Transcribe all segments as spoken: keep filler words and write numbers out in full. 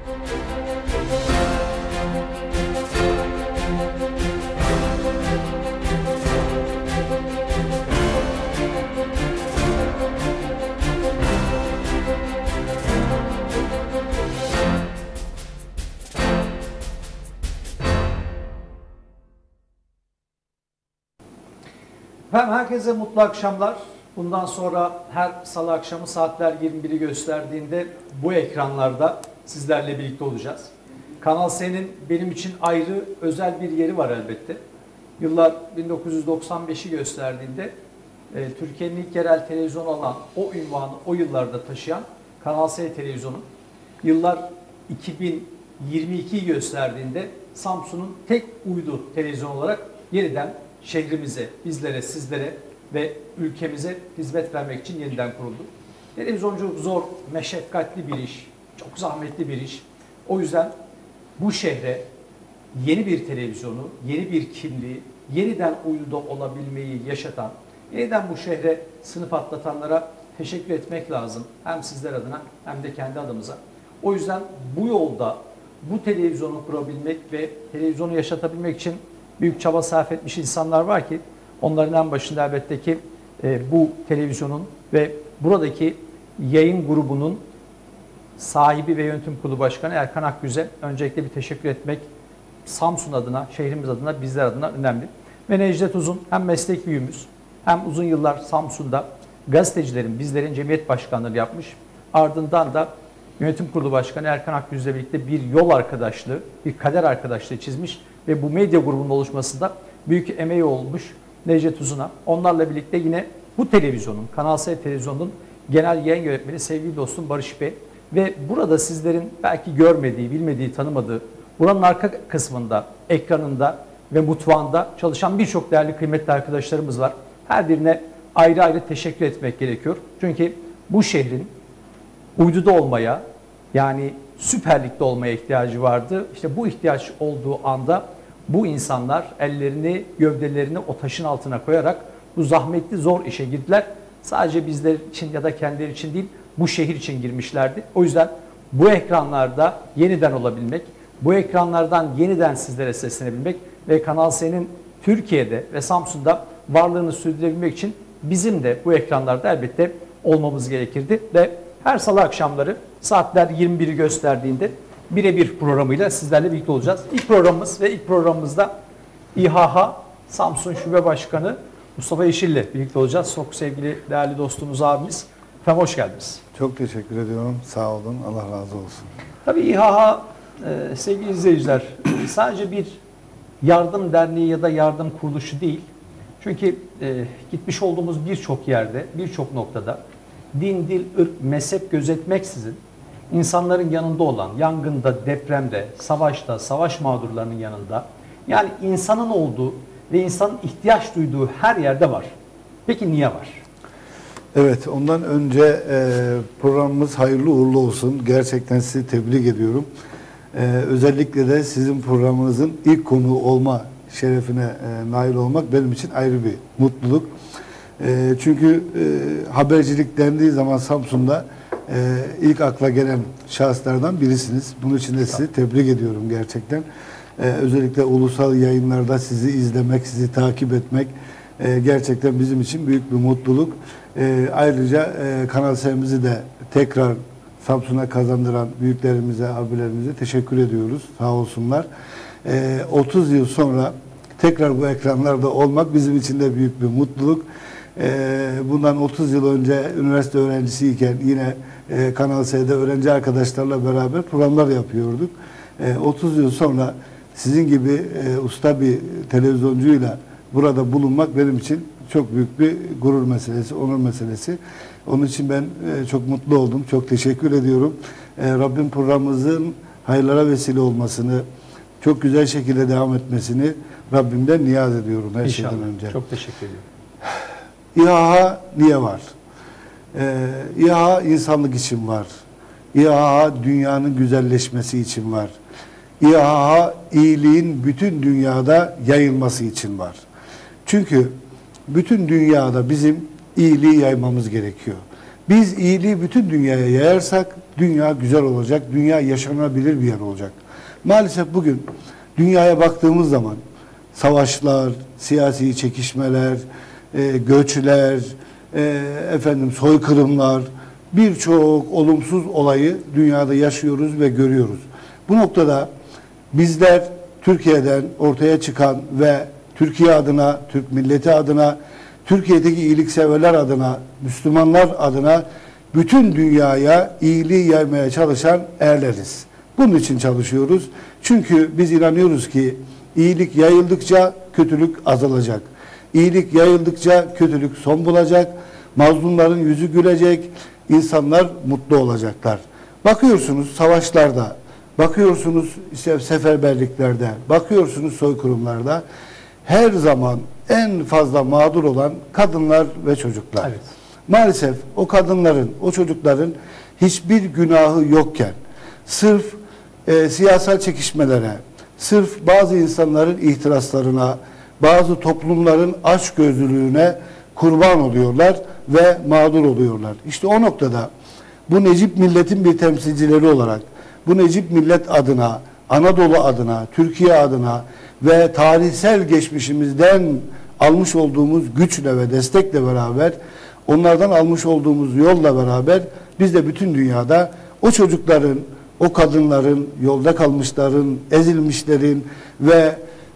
Efendim herkese mutlu akşamlar. Bundan sonra her salı akşamı saatler yirmi biri gösterdiğinde bu ekranlarda sizlerle birlikte olacağız. Kanal S'nin benim için ayrı özel bir yeri var elbette. Yıllar bin dokuz yüz doksan beşi gösterdiğinde e, Türkiye'nin ilk yerel televizyonu olan o ünvanı o yıllarda taşıyan Kanal S televizyonu yıllar iki bin yirmi ikiyi gösterdiğinde Samsun'un tek uydu televizyon olarak yeniden şehrimize, bizlere, sizlere ve ülkemize hizmet vermek için yeniden kuruldu. Televizyonculuk zor, meşakkatli bir iş, çok zahmetli bir iş. O yüzden bu şehre yeni bir televizyonu, yeni bir kimliği, yeniden uyduda olabilmeyi yaşatan, yeniden bu şehre sınıf atlatanlara teşekkür etmek lazım. Hem sizler adına hem de kendi adımıza. O yüzden bu yolda bu televizyonu kurabilmek ve televizyonu yaşatabilmek için büyük çaba sarf etmiş insanlar var ki onların en başında elbette ki e, bu televizyonun ve buradaki yayın grubunun sahibi ve yönetim kurulu başkanı Erkan Akgüz'e öncelikle bir teşekkür etmek Samsun adına, şehrimiz adına, bizler adına önemli. Ve Necdet Uzun hem meslek büyüğümüz hem uzun yıllar Samsun'da gazetecilerin, bizlerin cemiyet başkanlığı yapmış. Ardından da yönetim kurulu başkanı Erkan Akgüz'le birlikte bir yol arkadaşlığı, bir kader arkadaşlığı çizmiş ve bu medya grubunun oluşmasında büyük emeği olmuş Necdet Uzun'a. Onlarla birlikte yine bu televizyonun, Kanal S televizyonunun genel yayın yönetmeni sevgili dostum Barış Bey ve burada sizlerin belki görmediği, bilmediği, tanımadığı, buranın arka kısmında, ekranında ve mutfağında çalışan birçok değerli kıymetli arkadaşlarımız var. Her birine ayrı ayrı teşekkür etmek gerekiyor. Çünkü bu şehrin uyduda olmaya, yani Süper Lig'de olmaya ihtiyacı vardı. İşte bu ihtiyaç olduğu anda bu insanlar ellerini, gövdelerini o taşın altına koyarak bu zahmetli zor işe girdiler. Sadece bizler için ya da kendileri için değil, bu şehir için girmişlerdi. O yüzden bu ekranlarda yeniden olabilmek, bu ekranlardan yeniden sizlere seslenebilmek ve Kanal S'nin Türkiye'de ve Samsun'da varlığını sürdürebilmek için bizim de bu ekranlarda elbette olmamız gerekirdi. Ve her salı akşamları saatler yirmi biri gösterdiğinde birebir programıyla sizlerle birlikte olacağız. İlk programımız ve ilk programımızda İHA Samsun Şube Başkanı Mustafa Yeşil'le birlikte olacağız. Çok sevgili değerli dostumuz, abimiz. Efendim hoş geldiniz. Çok teşekkür ediyorum. Sağ olun. Allah razı olsun. Tabii İHA e, sevgili izleyiciler sadece bir yardım derneği ya da yardım kuruluşu değil. Çünkü e, gitmiş olduğumuz birçok yerde, birçok noktada din, dil, ırk, mezhep gözetmeksizin insanların yanında olan, yangında, depremde, savaşta, savaş mağdurlarının yanında, yani insanın olduğu ve insanın ihtiyaç duyduğu her yerde var. Peki niye var? Evet, ondan önce e, programımız hayırlı uğurlu olsun. Gerçekten sizi tebrik ediyorum. E, özellikle de sizin programınızın ilk konuğu olma şerefine e, nail olmak benim için ayrı bir mutluluk. E, çünkü e, habercilik dendiği zaman Samsun'da e, ilk akla gelen şahıslardan birisiniz. Bunun için de sizi tebrik ediyorum gerçekten. E, özellikle ulusal yayınlarda sizi izlemek, sizi takip etmek e, gerçekten bizim için büyük bir mutluluk. E, ayrıca e, Kanal S'mizi de tekrar Samsun'a kazandıran büyüklerimize, abilerimize teşekkür ediyoruz. Sağ olsunlar. E, otuz yıl sonra tekrar bu ekranlarda olmak bizim için de büyük bir mutluluk. E, bundan otuz yıl önce üniversite öğrencisiyken yine e, Kanal S'de öğrenci arkadaşlarla beraber programlar yapıyorduk. E, otuz yıl sonra sizin gibi e, usta bir televizyoncuyla burada bulunmak benim için çok büyük bir gurur meselesi, onur meselesi. Onun için ben e, çok mutlu oldum. Çok teşekkür ediyorum. E, Rabbim programımızın hayırlara vesile olmasını, çok güzel şekilde devam etmesini Rabbimden niyaz ediyorum her İnşallah. şeyden önce. Çok teşekkür ediyorum. İHA niye var? Ee, İHA insanlık için var. İHA dünyanın güzelleşmesi için var. İHA iyiliğin bütün dünyada yayılması için var. Çünkü bütün dünyada bizim iyiliği yaymamız gerekiyor. Biz iyiliği bütün dünyaya yayarsak dünya güzel olacak, dünya yaşanabilir bir yer olacak. Maalesef bugün dünyaya baktığımız zaman savaşlar, siyasi çekişmeler, e, göçler, e, efendim soykırımlar, birçok olumsuz olayı dünyada yaşıyoruz ve görüyoruz. Bu noktada bizler Türkiye'den ortaya çıkan ve Türkiye adına, Türk milleti adına, Türkiye'deki iyilikseverler adına, Müslümanlar adına bütün dünyaya iyiliği yaymaya çalışan erleriz. Bunun için çalışıyoruz. Çünkü biz inanıyoruz ki iyilik yayıldıkça kötülük azalacak. İyilik yayıldıkça kötülük son bulacak. Mazlumların yüzü gülecek. İnsanlar mutlu olacaklar. Bakıyorsunuz savaşlarda, bakıyorsunuz işte seferberliklerde, bakıyorsunuz soykırımlarda her zaman en fazla mağdur olan kadınlar ve çocuklar. Evet. Maalesef o kadınların, o çocukların hiçbir günahı yokken sırf e, siyasal çekişmelere, sırf bazı insanların ihtiraslarına, bazı toplumların açgözlülüğüne kurban oluyorlar ve mağdur oluyorlar. İşte o noktada bu Necip milletin bir temsilcileri olarak, bu Necip millet adına, Anadolu adına, Türkiye adına ve tarihsel geçmişimizden almış olduğumuz güçle ve destekle beraber, onlardan almış olduğumuz yolla beraber biz de bütün dünyada o çocukların, o kadınların, yolda kalmışların, ezilmişlerin ve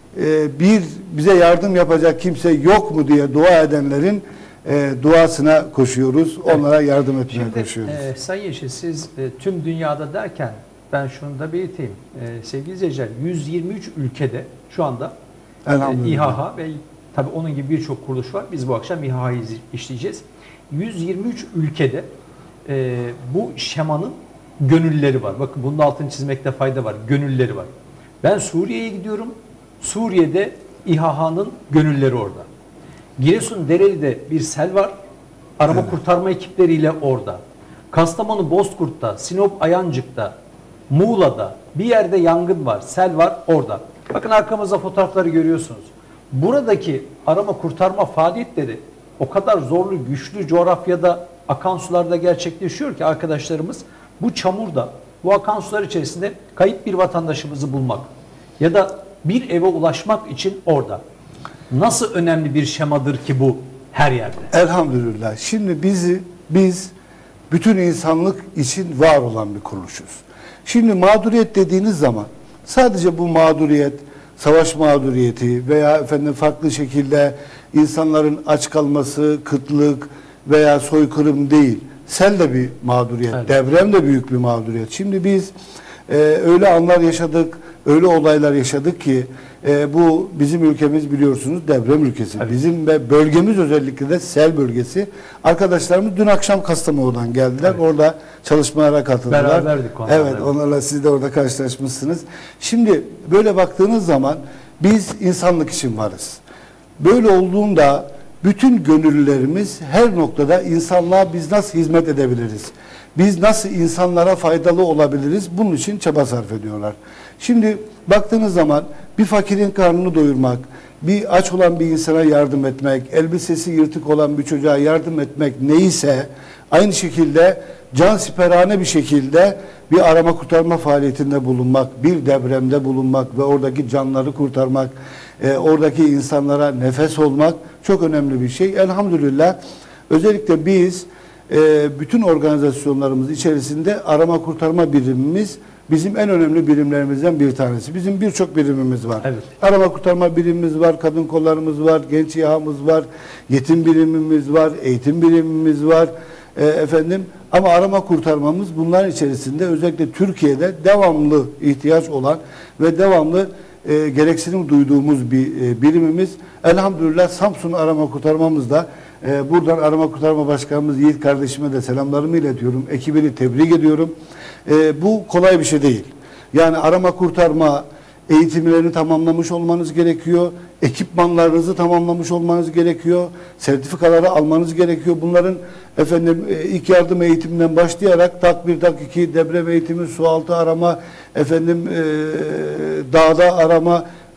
e, bir bize yardım yapacak kimse yok mu diye dua edenlerin e, duasına koşuyoruz. Onlara yardım etmeye Şimdi, koşuyoruz. E, Sayın Yeşil, siz e, tüm dünyada derken ben şunu da belirteyim. E, sevgili izleyiciler, yüz yirmi üç ülkede şu anda e, İHA ve tabii onun gibi birçok kuruluş var. Biz bu akşam İHA'yı işleyeceğiz. yüz yirmi üç ülkede e, bu şemanın gönülleri var. Bakın bunun altını çizmekte fayda var. Gönülleri var. Ben Suriye'ye gidiyorum. Suriye'de İHA'nın gönülleri orada. Giresun Dereli'de bir sel var. Arama evet. kurtarma ekipleriyle orada. Kastamonu Bozkurt'ta, Sinop Ayancık'ta, Muğla'da bir yerde yangın var, sel var orada. Bakın arkamızda fotoğrafları görüyorsunuz. Buradaki arama kurtarma faaliyetleri o kadar zorlu, güçlü coğrafyada, akan sularda gerçekleşiyor ki arkadaşlarımız bu çamurda, bu akan sular içerisinde kayıp bir vatandaşımızı bulmak ya da bir eve ulaşmak için orada. Nasıl önemli bir şemadır ki bu her yerde? Elhamdülillah. Şimdi bizi biz bütün insanlık için var olan bir kuruluşuz. Şimdi mağduriyet dediğiniz zaman sadece bu mağduriyet, savaş mağduriyeti veya efendim farklı şekilde insanların aç kalması, kıtlık veya soykırım değil. Sel de bir mağduriyet, evet. deprem de büyük bir mağduriyet. Şimdi biz e, öyle anlar yaşadık, öyle olaylar yaşadık ki e, bu bizim ülkemiz biliyorsunuz deprem ülkesi. Evet. Bizim ve bölgemiz özellikle de sel bölgesi. Arkadaşlarımız dün akşam Kastamonu'dan geldiler. Evet. Orada çalışmalara katıldılar. Beraberdik onlarla. Evet, onlarla siz de orada karşılaşmışsınız. Şimdi böyle baktığınız zaman biz insanlık için varız. Böyle olduğunda bütün gönüllülerimiz her noktada insanlığa biz nasıl hizmet edebiliriz? Biz nasıl insanlara faydalı olabiliriz? Bunun için çaba sarf ediyorlar. Şimdi baktığınız zaman bir fakirin karnını doyurmak, bir aç olan bir insana yardım etmek, elbisesi yırtık olan bir çocuğa yardım etmek neyse aynı şekilde cansiperane bir şekilde bir arama kurtarma faaliyetinde bulunmak, bir depremde bulunmak ve oradaki canları kurtarmak, e, oradaki insanlara nefes olmak çok önemli bir şey. Elhamdülillah özellikle biz e, bütün organizasyonlarımız içerisinde arama kurtarma birimimiz bizim en önemli birimlerimizden bir tanesi. Bizim birçok birimimiz var. Evet. Arama kurtarma birimimiz var, kadın kollarımız var, genç İHA'mız var, yetim birimimiz var, eğitim birimimiz var. E, efendim ama arama kurtarmamız bunların içerisinde özellikle Türkiye'de devamlı ihtiyaç olan ve devamlı e, gereksinim duyduğumuz bir e, birimimiz. Elhamdülillah Samsun arama kurtarmamız da e, buradan arama kurtarma başkanımız Yiğit kardeşime de selamlarımı iletiyorum. Ekibini tebrik ediyorum. E, bu kolay bir şey değil. Yani arama kurtarma eğitimlerini tamamlamış olmanız gerekiyor. Ekipmanlarınızı tamamlamış olmanız gerekiyor. Sertifikaları almanız gerekiyor. Bunların efendim ilk yardım eğitiminden başlayarak tak bir tak iki deprem eğitimi, su altı arama, efendim e, dağda arama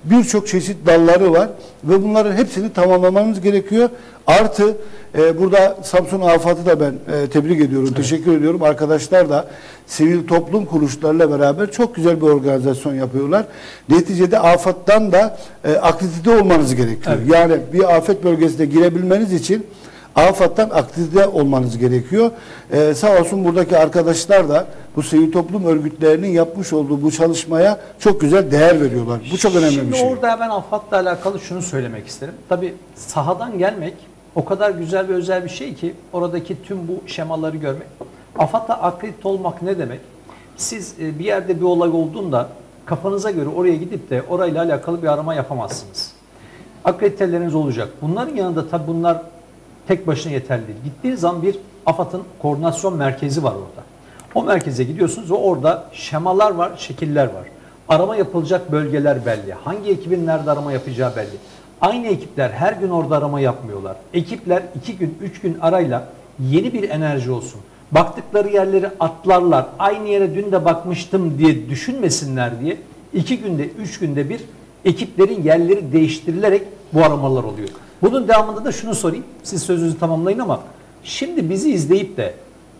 birçok çeşit dalları var ve bunların hepsini tamamlamamız gerekiyor. Artı e, burada Samsun Afat'ı da ben e, tebrik ediyorum, evet. teşekkür ediyorum. Arkadaşlar da sivil toplum kuruluşlarıyla beraber çok güzel bir organizasyon yapıyorlar. Neticede AFAD'dan da e, akredite olmanız gerekiyor. Evet. Yani bir afet bölgesine girebilmeniz için AFAD'dan akredite olmanız gerekiyor. Ee, sağ olsun buradaki arkadaşlar da bu sivil toplum örgütlerinin yapmış olduğu bu çalışmaya çok güzel değer veriyorlar. Bu çok önemli Şimdi bir şey. Şimdi orada ben AFAD'la alakalı şunu söylemek isterim. Tabii sahadan gelmek o kadar güzel ve özel bir şey ki oradaki tüm bu şemaları görmek. AFAD'la akredite olmak ne demek? Siz bir yerde bir olay olduğunda kafanıza göre oraya gidip de orayla alakalı bir arama yapamazsınız. Akrediteleriniz olacak. Bunların yanında tabii bunlar tek başına yeterli değil. Gittiğiniz zaman bir AFAD'ın koordinasyon merkezi var orada. O merkeze gidiyorsunuz ve orada şemalar var, şekiller var. Arama yapılacak bölgeler belli. Hangi ekibin nerede arama yapacağı belli. Aynı ekipler her gün orada arama yapmıyorlar. Ekipler iki gün, üç gün arayla yeni bir enerji olsun. Baktıkları yerleri atlarlar. Aynı yere dün de bakmıştım diye düşünmesinler diye iki günde, üç günde bir ekiplerin yerleri değiştirilerek bu aramalar oluyor. Bunun devamında da şunu sorayım. Siz sözünüzü tamamlayın ama şimdi bizi izleyip de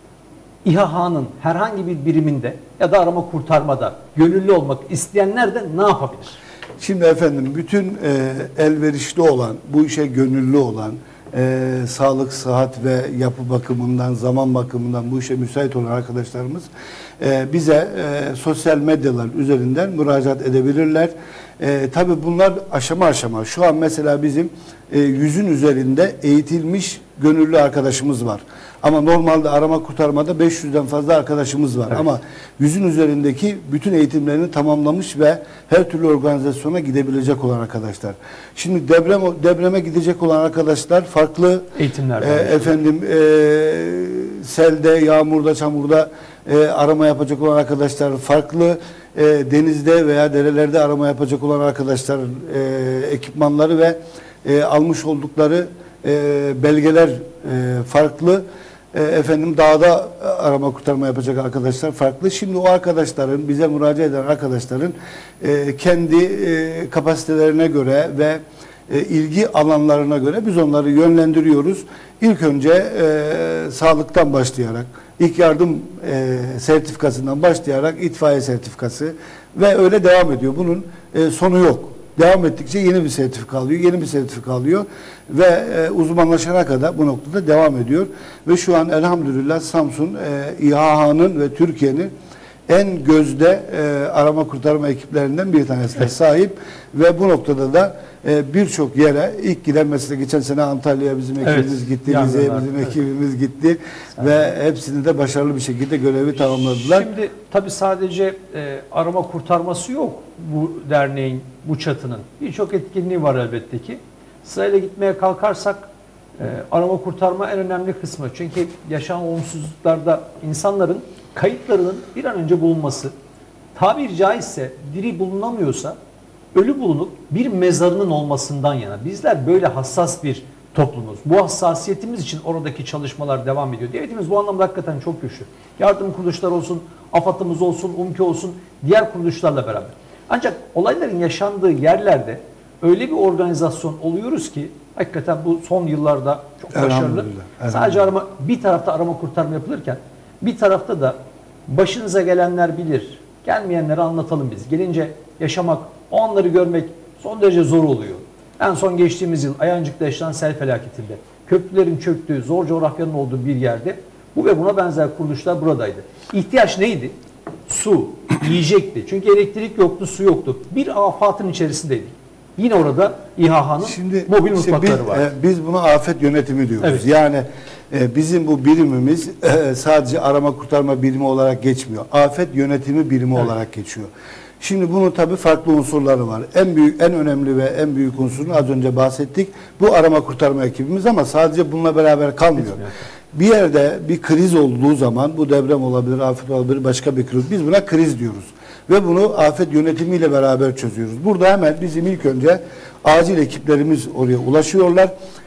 İHA'nın herhangi bir biriminde ya da arama kurtarmada gönüllü olmak isteyenler de ne yapabilir? Şimdi efendim bütün e, elverişli olan, bu işe gönüllü olan, e, sağlık, sıhhat ve yapı bakımından, zaman bakımından bu işe müsait olan arkadaşlarımız e, bize e, sosyal medyalar üzerinden müracaat edebilirler. E, tabii bunlar aşama aşama. Şu an mesela bizim e, yüzün üzerinde eğitilmiş gönüllü arkadaşımız var. Ama normalde arama kurtarmada beş yüzden fazla arkadaşımız var. Evet. Ama yüzün üzerindeki bütün eğitimlerini tamamlamış ve her türlü organizasyona gidebilecek olan arkadaşlar. Şimdi deprem depreme gidecek olan arkadaşlar farklı eğitimler e, efendim e, selde, yağmurda, çamurda e, arama yapacak olan arkadaşlar farklı. E, denizde veya derelerde arama yapacak olan arkadaşlar e, ekipmanları ve e, almış oldukları e, belgeler e, farklı. E, efendim dağda arama kurtarma yapacak arkadaşlar farklı. Şimdi o arkadaşların, bize müracaat eden arkadaşların e, kendi e, kapasitelerine göre ve e, ilgi alanlarına göre biz onları yönlendiriyoruz. İlk önce e, sağlıktan başlayarak, İlk yardım e, sertifikasından başlayarak itfaiye sertifikası ve öyle devam ediyor. Bunun e, sonu yok. Devam ettikçe yeni bir sertifika alıyor, yeni bir sertifika alıyor ve e, uzmanlaşana kadar bu noktada devam ediyor. Ve şu an elhamdülillah Samsun e, İHA'nın ve Türkiye'nin en gözde e, arama kurtarma ekiplerinden bir tanesine sahip ve bu noktada da e, birçok yere ilk giden mesela geçen sene Antalya'ya bizim ekibimiz evet, gitti, Rize'ye bizim evet. ekibimiz gitti evet. ve hepsini de başarılı bir şekilde görevi tamamladılar. Şimdi tabii sadece e, arama kurtarması yok bu derneğin, bu çatının. Birçok etkinliği var elbette ki. Sırayla gitmeye kalkarsak e, arama kurtarma en önemli kısmı. Çünkü yaşanan olumsuzluklarda insanların kayıtlarının bir an önce bulunması, tabiri caizse diri bulunamıyorsa ölü bulunup bir mezarının olmasından yana. Bizler böyle hassas bir toplumuz. Bu hassasiyetimiz için oradaki çalışmalar devam ediyor. Devletimiz bu anlamda hakikaten çok güçlü. Yardım kuruluşları olsun, AFAD'ımız olsun, UMKE olsun, diğer kuruluşlarla beraber. Ancak olayların yaşandığı yerlerde öyle bir organizasyon oluyoruz ki hakikaten bu son yıllarda çok başarılı. Elhamdülillah. Sadece arama, bir tarafta arama kurtarma yapılırken bir tarafta da başınıza gelenler bilir. Gelmeyenleri anlatalım biz. Gelince yaşamak, o anları görmek son derece zor oluyor. En son geçtiğimiz yıl Ayancık'ta yaşanan sel felaketinde köprülerin çöktüğü, zor coğrafyanın olduğu bir yerde bu ve buna benzer kuruluşlar buradaydı. İhtiyaç neydi? Su, yiyecekti. Çünkü elektrik yoktu, su yoktu. Bir afatın içerisindeydik. Yine orada İHA'nın mobil mutfakları biz, var. E, biz buna afet yönetimi diyoruz. Evet. Yani e, bizim bu birimimiz e, sadece arama kurtarma birimi olarak geçmiyor. Afet yönetimi birimi evet. olarak geçiyor. Şimdi bunun tabii farklı unsurları var. En büyük, en önemli ve en büyük unsurunu az önce bahsettik. Bu arama kurtarma ekibimiz ama sadece bununla beraber kalmıyor. Etmiyor. Bir yerde bir kriz olduğu zaman bu deprem olabilir, afet olabilir, başka bir kriz. Biz buna kriz diyoruz. Ve bunu afet yönetimiyle beraber çözüyoruz. Burada hemen bizim ilk önce acil ekiplerimiz oraya ulaşıyorlar.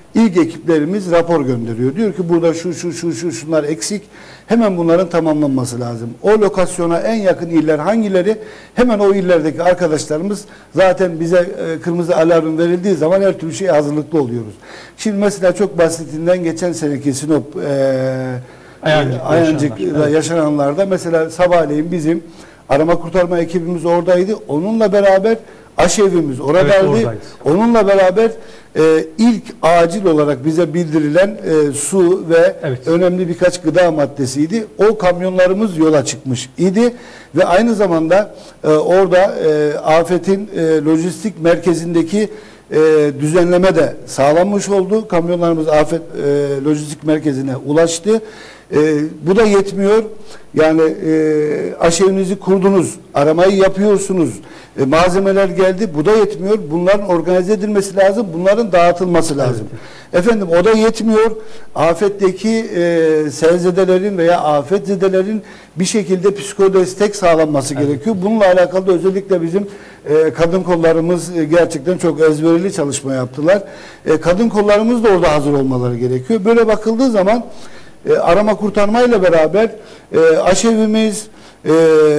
İlk ekiplerimiz rapor gönderiyor. Diyor ki burada şu şu şu şu şunlar eksik. Hemen bunların tamamlanması lazım. O lokasyona en yakın iller hangileri? Hemen o illerdeki arkadaşlarımız zaten bize e, kırmızı alarm verildiği zaman her türlü şeye hazırlıklı oluyoruz. Şimdi mesela çok basitinden geçen seneki Sinop e, Ayancık'ta Ayancık'ta yaşananlar. Evet. yaşananlarda mesela sabahleyin bizim arama kurtarma ekibimiz oradaydı. Onunla beraber aşevimiz oradaydı. Evet, oradaydı. Onunla beraber e, ilk acil olarak bize bildirilen e, su ve Evet. önemli birkaç gıda maddesiydi. O kamyonlarımız yola çıkmış idi ve aynı zamanda e, orada e, afetin e, lojistik merkezindeki e, düzenleme de sağlanmış oldu. Kamyonlarımız afet e, lojistik merkezine ulaştı. E, bu da yetmiyor. Yani e, aşevinizi kurdunuz, aramayı yapıyorsunuz, e, malzemeler geldi. Bu da yetmiyor. Bunların organize edilmesi lazım. Bunların dağıtılması lazım. Evet. Efendim o da yetmiyor. Afetteki e, selzedelerin veya afetzedelerin bir şekilde psikodestek sağlanması evet. gerekiyor. Bununla alakalı da özellikle bizim e, kadın kollarımız e, gerçekten çok ezberili çalışma yaptılar. E, kadın kollarımız da orada hazır olmaları gerekiyor. Böyle bakıldığı zaman E, arama kurtarmayla beraber e, aşevimiz, e,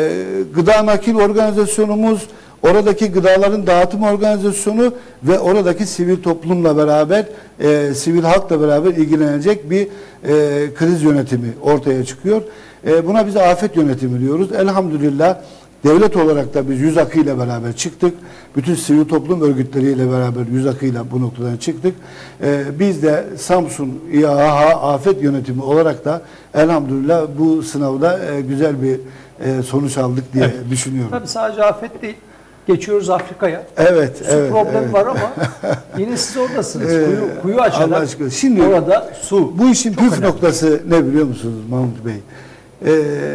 gıda nakil organizasyonumuz, oradaki gıdaların dağıtım organizasyonu ve oradaki sivil toplumla beraber, e, sivil halkla beraber ilgilenecek bir e, kriz yönetimi ortaya çıkıyor. E, buna biz afet yönetimi diyoruz. Elhamdülillah devlet olarak da biz yüz akıyla beraber çıktık. Bütün sivil toplum örgütleriyle beraber yüz akıyla bu noktadan çıktık. Ee, biz de Samsun İAHA Afet Yönetimi olarak da elhamdülillah bu sınavda e, güzel bir e, sonuç aldık diye evet. düşünüyorum. Tabii sadece afet değil. Geçiyoruz Afrika'ya. Evet, su evet. problemi evet. var ama yine siz oradasınız. Ee, kuyu, kuyu açarak Allah aşkına. Şimdi orada su. Bu işin Çok püf önemli. noktası ne biliyor musunuz Mahmut Bey? Ee,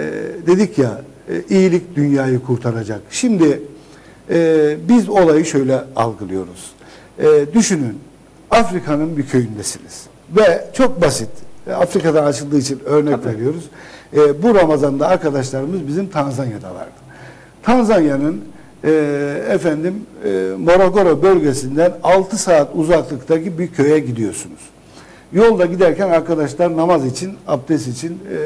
dedik ya e, iyilik dünyayı kurtaracak. Şimdi e, biz olayı şöyle algılıyoruz. E, düşünün Afrika'nın bir köyündesiniz ve çok basit. E, Afrika'dan açıldığı için örnek Tabii. veriyoruz. E, bu Ramazan'da arkadaşlarımız bizim Tanzanya'dalardı. Tanzanya'nın e, efendim e, Morogoro bölgesinden altı saat uzaklıktaki bir köye gidiyorsunuz. Yolda giderken arkadaşlar namaz için, abdest için e,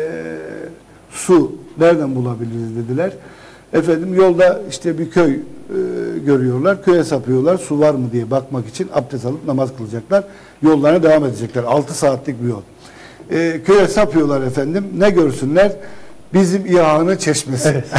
su nereden bulabiliriz dediler. Efendim yolda işte bir köy e, görüyorlar. Köye sapıyorlar. Su var mı diye bakmak için abdest alıp namaz kılacaklar. Yollarına devam edecekler. altı saatlik bir yol. E, köye sapıyorlar efendim. Ne görsünler? Bizim İHA'nın çeşmesi. Evet.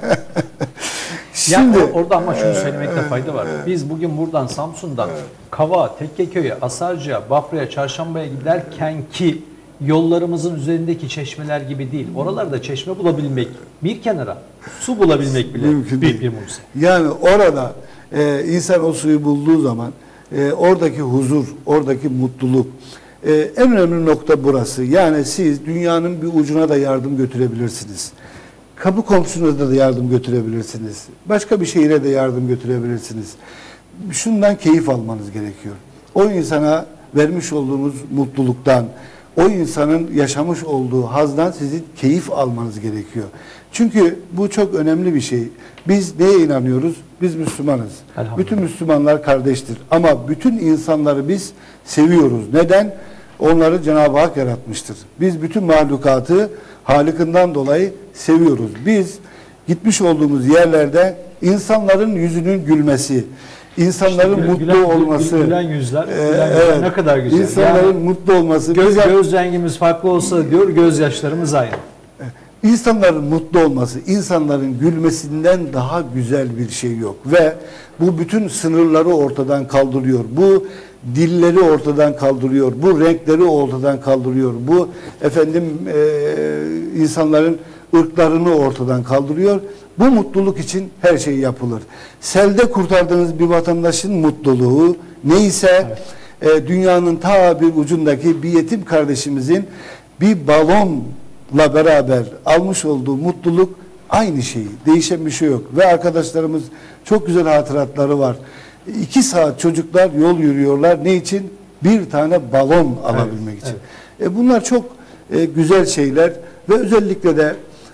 Şimdi ya orada ama şunu söylemekte fayda var. Biz bugün buradan Samsun'dan Kava, Tekkeköy'e, Asarcı'ya, Bafra'ya, Çarşamba'ya giderken ki yollarımızın üzerindeki çeşmeler gibi değil. Oralarda çeşme bulabilmek, bir kenara su bulabilmek bile mümkün büyük değil. bir mucize. Yani orada e, insan o suyu bulduğu zaman e, oradaki huzur, oradaki mutluluk, e, en önemli nokta burası. Yani siz dünyanın bir ucuna da yardım götürebilirsiniz. Kapı komşunuza da yardım götürebilirsiniz. Başka bir şehire de yardım götürebilirsiniz. Şundan keyif almanız gerekiyor. O insana vermiş olduğunuz mutluluktan, o insanın yaşamış olduğu hazdan sizin keyif almanız gerekiyor. Çünkü bu çok önemli bir şey. Biz neye inanıyoruz? Biz Müslümanız. Bütün Müslümanlar kardeştir. Ama bütün insanları biz seviyoruz. Neden? Onları Cenab-ı Hak yaratmıştır. Biz bütün mahlukatı Halık'ından dolayı seviyoruz. Biz gitmiş olduğumuz yerlerde insanların yüzünün gülmesi, insanların İşte mutlu gülen, olması, gülen yüzler, e, gülen yüzler evet, ne kadar güzel. İnsanların Yani mutlu olması. göz, Bize, göz rengimiz farklı olsa diyor, gözyaşlarımız aynı. İnsanların mutlu olması, insanların gülmesinden daha güzel bir şey yok. Ve bu bütün sınırları ortadan kaldırıyor. Bu dilleri ortadan kaldırıyor. Bu renkleri ortadan kaldırıyor. Bu efendim e, insanların ırklarını ortadan kaldırıyor. Bu mutluluk için her şey yapılır. Selde kurtardığınız bir vatandaşın mutluluğu neyse evet. e, dünyanın ta bir ucundaki bir yetim kardeşimizin bir balonla beraber almış olduğu mutluluk aynı şey. Değişen bir şey yok. Ve arkadaşlarımız çok güzel hatıratları var. İki saat çocuklar yol yürüyorlar. Ne için? Bir tane balon alabilmek evet, için. Evet. E bunlar çok e, güzel şeyler ve özellikle de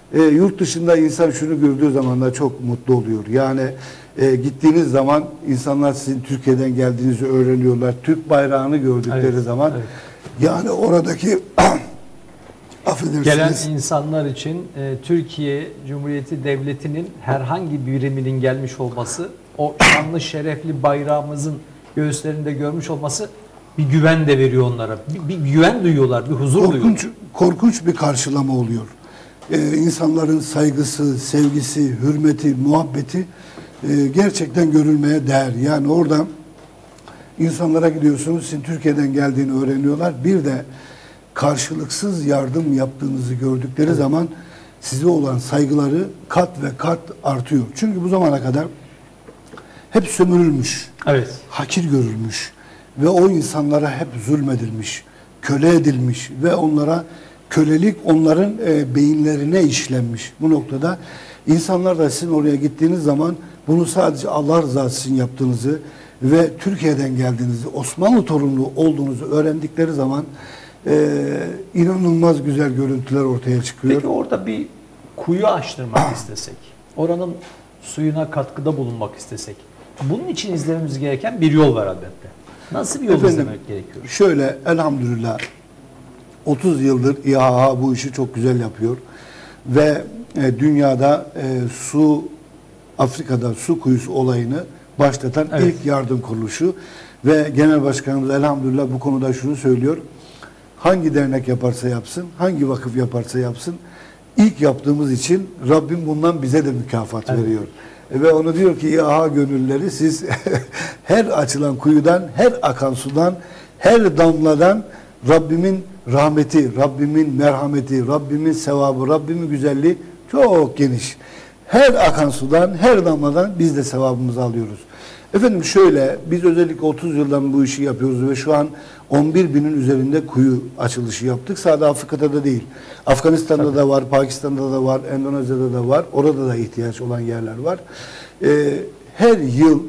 E, yurt dışında insan şunu gördüğü zaman da çok mutlu oluyor. Yani e, gittiğiniz zaman insanlar sizin Türkiye'den geldiğinizi öğreniyorlar. Türk bayrağını gördükleri Evet, zaman evet. yani oradaki affedersiniz. Gelen insanlar için e, Türkiye Cumhuriyeti Devleti'nin herhangi bir biriminin gelmiş olması, o şanlı şerefli bayrağımızın göğüslerinde görmüş olması bir güven de veriyor onlara. Bir, bir güven duyuyorlar, bir huzur korkunç, duyuyorlar. korkunç bir karşılama oluyor. Ee, insanların saygısı, sevgisi, hürmeti, muhabbeti e, gerçekten görülmeye değer. Yani orada insanlara gidiyorsunuz, sizin Türkiye'den geldiğini öğreniyorlar. Bir de karşılıksız yardım yaptığınızı gördükleri Evet. zaman size olan saygıları kat ve kat artıyor. Çünkü bu zamana kadar hep sömürülmüş, Evet. hakir görülmüş ve o insanlara hep zulmedilmiş, köle edilmiş ve onlara kölelik onların e, beyinlerine işlenmiş. Bu noktada insanlar da sizin oraya gittiğiniz zaman bunu sadece Allah rızası için yaptığınızı ve Türkiye'den geldiğinizi, Osmanlı torunlu olduğunuzu öğrendikleri zaman e, inanılmaz güzel görüntüler ortaya çıkıyor. Peki orada bir kuyu açtırmak istesek, oranın suyuna katkıda bulunmak istesek, bunun için izlememiz gereken bir yol var elbette. Nasıl bir yol Efendim, izlemek gerekiyor? Şöyle elhamdülillah otuz yıldır İHA bu işi çok güzel yapıyor ve e, dünyada e, su Afrika'da su kuyusu olayını başlatan Evet. ilk yardım kuruluşu ve Genel Başkanımız elhamdülillah bu konuda şunu söylüyor. Hangi dernek yaparsa yapsın, hangi vakıf yaparsa yapsın, ilk yaptığımız için Rabbim bundan bize de mükafat Evet. veriyor. E, Ve onu diyor ki İHA gönüllüleri siz her açılan kuyudan, her akan sudan, her damladan Rabbimin rahmeti, Rabbimin merhameti, Rabbimin sevabı, Rabbimin güzelliği çok geniş. Her akan sudan, her damladan biz de sevabımızı alıyoruz. Efendim şöyle, biz özellikle otuz yıldan bu işi yapıyoruz ve şu an on bir binin üzerinde kuyu açılışı yaptık. Sadece Afrika'da da değil. Afganistan'da Tabii. da var, Pakistan'da da var, Endonezya'da da var. Orada da ihtiyaç olan yerler var. Ee, her yıl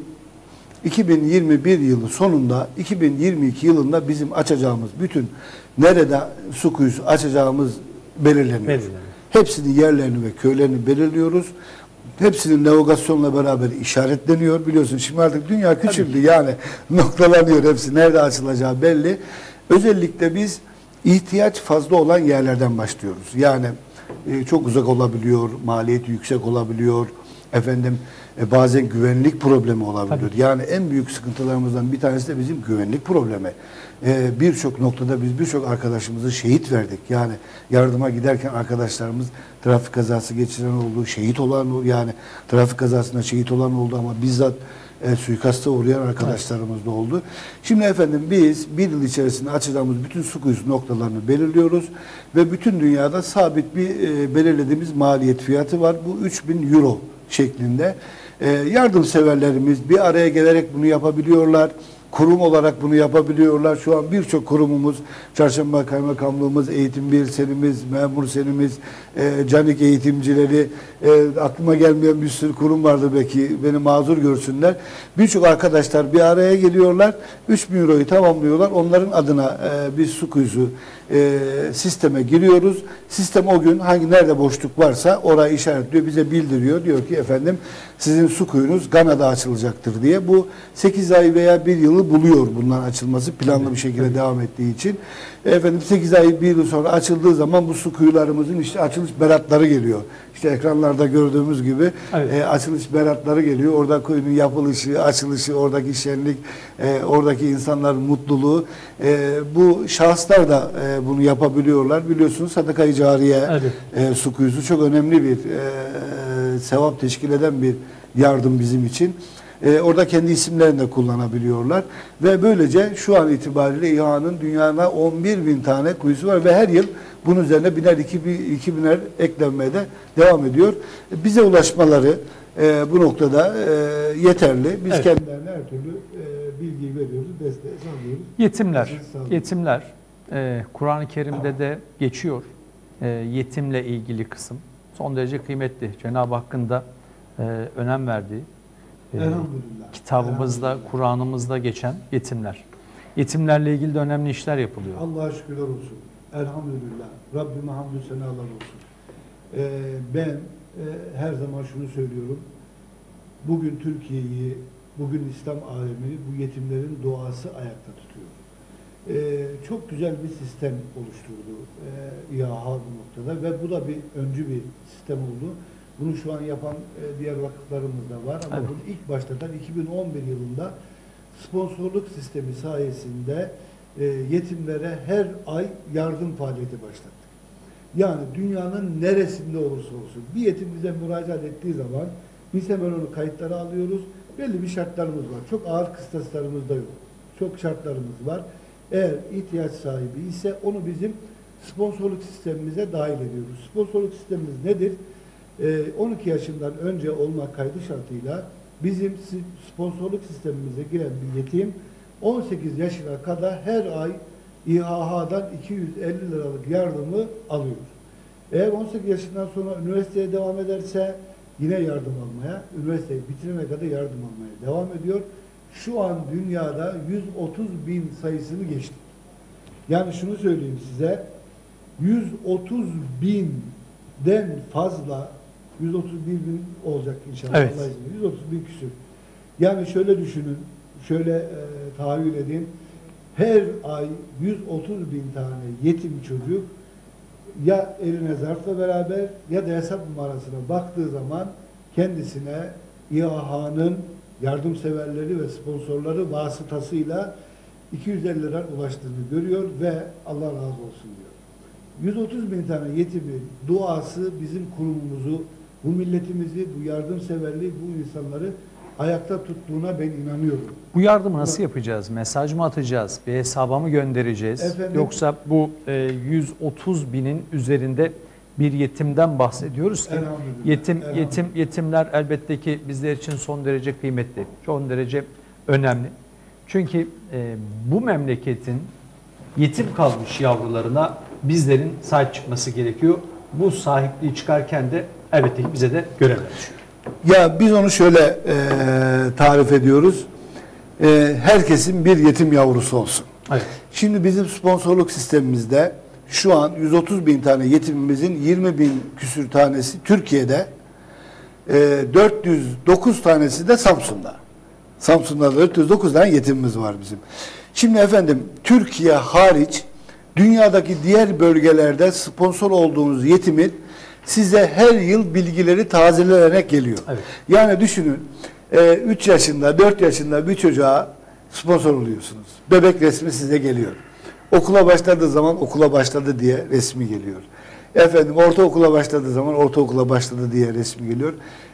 iki bin yirmi bir yılı sonunda iki bin yirmi iki yılında bizim açacağımız bütün nerede su kuyusu açacağımız belirleniyor. Belirleniyor. Hepsinin yerlerini ve köylerini belirliyoruz. Hepsinin navigasyonla beraber işaretleniyor. Biliyorsun şimdi artık dünya küçüldü yani noktalanıyor hepsi. Nerede açılacağı belli. Özellikle biz ihtiyaç fazla olan yerlerden başlıyoruz. Yani e, çok uzak olabiliyor, maliyeti yüksek olabiliyor. Efendim e, bazen güvenlik problemi olabiliyor. Tabii. Yani en büyük sıkıntılarımızdan bir tanesi de bizim güvenlik problemi. E, birçok noktada biz birçok arkadaşımızı şehit verdik. Yani yardıma giderken arkadaşlarımız trafik kazası geçiren oldu, şehit olan oldu. Yani trafik kazasında şehit olan oldu ama bizzat e, suikasta uğrayan arkadaşlarımız da oldu. Şimdi efendim biz bir yıl içerisinde açacağımız bütün su kuyusu noktalarını belirliyoruz ve bütün dünyada sabit bir e, belirlediğimiz maliyet fiyatı var. Bu üç bin euro şeklinde. E, yardımseverlerimiz bir araya gelerek bunu yapabiliyorlar. Kurum olarak bunu yapabiliyorlar. Şu an birçok kurumumuz, Çarşamba Kaymakamlığımız, Eğitim Bir Senimiz, Memur Senimiz, e, Canik eğitimcileri, e, aklıma gelmeyen bir sürü kurum vardı belki, beni mazur görsünler. Birçok arkadaşlar bir araya geliyorlar, üç bin euroyu tamamlıyorlar. Onların adına e, bir su kuyusu e, sisteme giriyoruz. Sistem o gün hangi nerede boşluk varsa orayı işaretliyor, bize bildiriyor. Diyor ki efendim sizin su kuyunuz Gana'da açılacaktır diye. Bu sekiz ay veya bir yılı buluyor bunların açılması planlı Tabii, bir şekilde tabii. devam ettiği için. Efendim sekiz ay bir yıl sonra açıldığı zaman bu su kuyularımızın işte açılış beratları geliyor. İşte ekranlarda gördüğümüz gibi Evet. e, açılış beratları geliyor. Orada kuyunun yapılışı, açılışı, oradaki şenlik, e, oradaki insanların mutluluğu. E, bu şahıslar da e, bunu yapabiliyorlar. Biliyorsunuz sadaka-i cariye Evet. e, su kuyusu çok önemli bir e, sevap teşkil eden bir yardım bizim için. E, orada kendi isimlerini de kullanabiliyorlar. Ve böylece şu an itibariyle İHA'nın dünyada on bir bin tane kuyusu var ve her yıl bunun üzerine biner, iki, iki biner eklenmeye de devam ediyor. E, bize ulaşmaları e, bu noktada e, yeterli. Biz Evet. kendilerine her türlü e, bilgiyi veriyoruz, desteği sağlıyoruz. Yetimler, Siz sağ olun. yetimler e, Kur'an-ı Kerim'de de geçiyor. E, yetimle ilgili kısım son derece kıymetli. Cenab-ı Hakk'ın da e, önem verdiği, e, Elhamdülillah. kitabımızda, Elhamdülillah. Kur'an'ımızda geçen yetimler. Yetimlerle ilgili de önemli işler yapılıyor. Allah'a şükürler olsun. Elhamdülillah. Rabbime hamdü senalar olsun. e, ben e, her zaman şunu söylüyorum. Bugün Türkiye'yi, bugün İslam alemini bu yetimlerin duası ayakta tutuyor. Ee, çok güzel bir sistem oluşturdu e, İHA bu noktada ve bu da bir öncü bir sistem oldu. Bunu şu an yapan e, diğer vakıflarımız da var ama Evet. bunu ilk başlatan iki bin on bir yılında sponsorluk sistemi sayesinde e, yetimlere her ay yardım faaliyeti başlattık. Yani dünyanın neresinde olursa olsun bir yetim bize müracaat ettiği zaman biz hemen onu kayıtlara alıyoruz. Belli bir şartlarımız var. Çok ağır kıstaslarımız da yok. Çok şartlarımız var. Eğer ihtiyaç sahibi ise onu bizim sponsorluk sistemimize dahil ediyoruz. Sponsorluk sistemimiz nedir? Ee, on iki yaşından önce olma kaydı şartıyla bizim sponsorluk sistemimize giren bir yetim on sekiz yaşına kadar her ay İHA'dan iki yüz elli liralık yardımı alıyor. Eğer on sekiz yaşından sonra üniversiteye devam ederse yine yardım almaya, üniversiteyi bitirene kadar yardım almaya devam ediyor. Şu an dünyada yüz otuz bin sayısını geçtik. Yani şunu söyleyeyim size, yüz otuz binden fazla, yüz otuz bir bin olacak inşallah. Evet. yüz otuz bin küsur. Yani şöyle düşünün, şöyle e, tahayyül edin. Her ay yüz otuz bin tane yetim çocuk ya eline zarfla beraber ya da hesap numarasına baktığı zaman kendisine İHA'nın yardımseverleri ve sponsorları vasıtasıyla iki yüz elli lira ulaştığını görüyor ve Allah razı olsun diyor. yüz otuz bin tane yetimin duası bizim kurumumuzu, bu milletimizi, bu yardımseverliği, bu insanları ayakta tuttuğuna ben inanıyorum. Bu yardımı nasıl yapacağız? Mesaj mı atacağız? Bir hesaba mı göndereceğiz? Efendim? Yoksa bu e, yüz otuz binin üzerinde bir yetimden bahsediyoruz ki Elhamdülillah, yetim elhamdülillah. yetim yetimler elbette ki bizler için son derece kıymetli, son derece önemli. Çünkü e, bu memleketin yetim kalmış yavrularına bizlerin sahip çıkması gerekiyor. Bu sahipliği çıkarken de elbette ki bize de görevler düşüyor. Ya biz onu şöyle e, tarif ediyoruz. E, herkesin bir yetim yavrusu olsun. Evet. Şimdi bizim sponsorluk sistemimizde şu an yüz otuz bin tane yetimimizin yirmi bin küsür tanesi Türkiye'de, e, dört yüz dokuz tanesi de Samsun'da. Samsun'da dört yüz dokuz tane yetimimiz var bizim. Şimdi efendim Türkiye hariç dünyadaki diğer bölgelerde sponsor olduğunuz yetimin size her yıl bilgileri tazelenerek geliyor. Evet. Yani düşünün üç yaşında, dört yaşında bir çocuğa sponsor oluyorsunuz. Bebek resmi size geliyor. Okula başladığı zaman okula başladı diye resmi geliyor. Efendim ortaokula başladığı zaman ortaokula başladı diye resmi geliyor.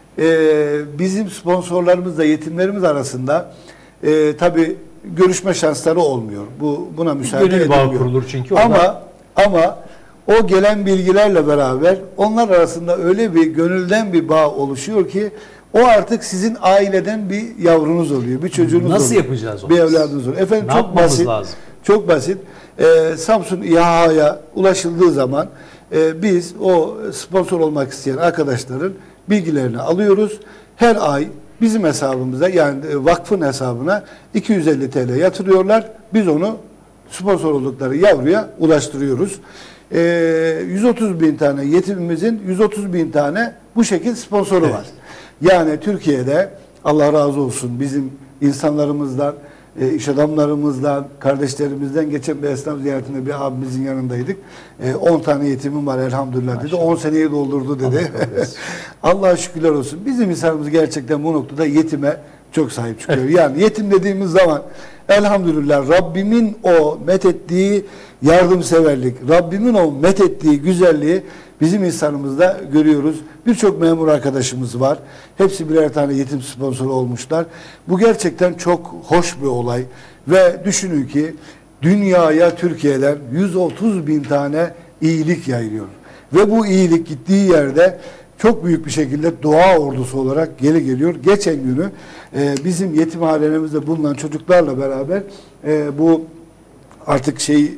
Ee, bizim sponsorlarımızla yetimlerimiz arasında e, tabii görüşme şansları olmuyor. Bu buna müsaade Gönül edilmiyor. bağı kurulur çünkü. Ama Orada... ama o gelen bilgilerle beraber onlar arasında öyle bir gönülden bir bağ oluşuyor ki o artık sizin aileden bir yavrunuz oluyor, bir çocuğunuz Nasıl oluyor. yapacağız onu? Bir evladınız oluyor. Efendim Ne çok yapmamız basit. lazım? Çok basit. Ee, Samsun İHA'ya ulaşıldığı zaman e, biz o sponsor olmak isteyen arkadaşların bilgilerini alıyoruz. Her ay bizim hesabımıza yani vakfın hesabına iki yüz elli TL yatırıyorlar. Biz onu sponsor oldukları yavruya ulaştırıyoruz. Ee, yüz otuz bin tane yetimimizin yüz otuz bin tane bu şekilde sponsoru Evet. var. Yani Türkiye'de Allah razı olsun bizim insanlarımızdan, e, iş adamlarımızdan, kardeşlerimizden geçen bir esnaf ziyaretinde bir abimizin yanındaydık. E, on tane yetimim var elhamdülillah dedi. on seneyi doldurdu dedi. Allah'a şükürler olsun. Bizim insanımız gerçekten bu noktada yetime çok sahip çıkıyor. Evet. Yani yetim dediğimiz zaman elhamdülillah Rabbimin o methettiği yardımseverlik, Rabbimin o methettiği güzelliği bizim insanımızda görüyoruz. Birçok memur arkadaşımız var. Hepsi birer tane yetim sponsoru olmuşlar. Bu gerçekten çok hoş bir olay. Ve düşünün ki dünyaya Türkiye'den yüz otuz bin tane iyilik yayılıyor. Ve bu iyilik gittiği yerde çok büyük bir şekilde dua ordusu olarak geri geliyor. Geçen günü e, bizim yetimhanemizde bulunan çocuklarla beraber e, bu artık şey e,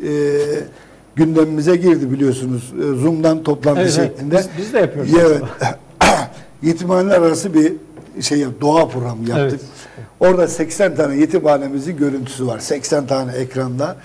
gündemimize girdi biliyorsunuz. E, Zoom'dan toplantı Evet, şeklinde. Biz, biz de yapıyoruz. Evet. Yetimhaneler arası bir şey doğa programı yaptık. Evet. Orada seksen tane yetimhanemizin görüntüsü var. seksen tane ekranda.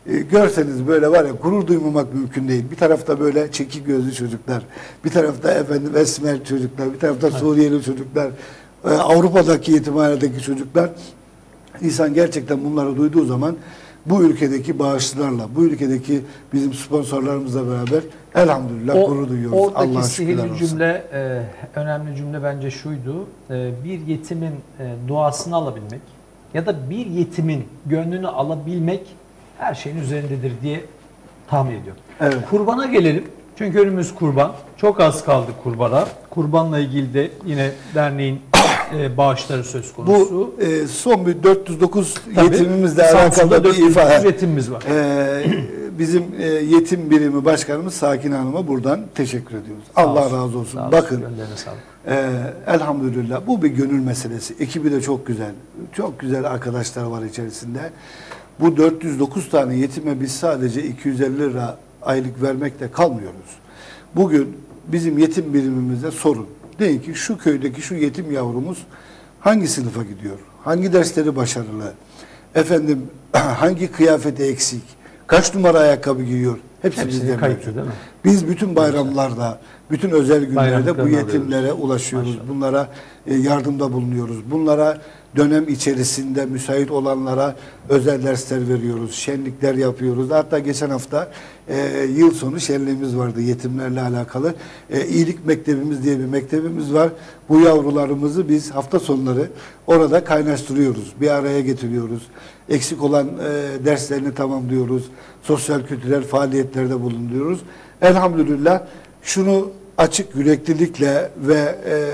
e, görseniz böyle var ya, gurur duymamak mümkün değil. Bir tarafta böyle çekik gözlü çocuklar, bir tarafta efendim esmer çocuklar, bir tarafta Suriyeli çocuklar, e, Avrupa'daki yetimhanedeki çocuklar. İnsan gerçekten bunları duyduğu zaman bu ülkedeki bağışçılarla, bu ülkedeki bizim sponsorlarımızla beraber elhamdülillah O, gurur duyuyoruz. Oradaki Allah'a şükürler sihirli olsun. cümle, e, önemli cümle bence şuydu. E, bir yetimin e, duasını alabilmek ya da bir yetimin gönlünü alabilmek her şeyin üzerindedir diye tahmin ediyorum. Evet. Kurbana gelelim. Çünkü önümüz kurban. Çok az kaldı kurbana. Kurbanla ilgili de yine derneğin e, bağışları söz konusu. Bu e, son bir dört yüz dokuz Tabii, yetimimizle Samsun'da alakalı bir dört yüz dokuz ifade. yetimimiz var. E, bizim e, yetim birimi başkanımız Sakin Hanım'a buradan teşekkür ediyoruz. Sağ Allah olsun, razı olsun. sağ olsun. Bakın Gönderine sağlık. e, elhamdülillah bu bir gönül meselesi. Ekibi de çok güzel. Çok güzel arkadaşlar var içerisinde. Bu dört yüz dokuz tane yetime biz sadece iki yüz elli lira aylık vermekle kalmıyoruz. Bugün bizim yetim birimimizde sorun. Deyin ki şu köydeki şu yetim yavrumuz hangi sınıfa gidiyor? Hangi dersleri başarılı? Efendim hangi kıyafeti eksik? Kaç numara ayakkabı giyiyor? Hepsi, Hepsi bizde kayıtlı mevcut. değil mi? Biz bütün bayramlarda, bütün özel günlerde bu Bayramlıklarını yetimlere alıyoruz. ulaşıyoruz. Maşallah. Bunlara e, yardımda bulunuyoruz. Bunlara dönem içerisinde müsait olanlara özel dersler veriyoruz. Şenlikler yapıyoruz. Hatta geçen hafta e, yıl sonu şenliğimiz vardı yetimlerle alakalı. E, İyilik Mektebimiz diye bir mektebimiz var. Bu yavrularımızı biz hafta sonları orada kaynaştırıyoruz. Bir araya getiriyoruz. Eksik olan e, derslerini tamamlıyoruz. Sosyal kültürel faaliyetlerde bulunuyoruz. Elhamdülillah şunu açık yüreklilikle ve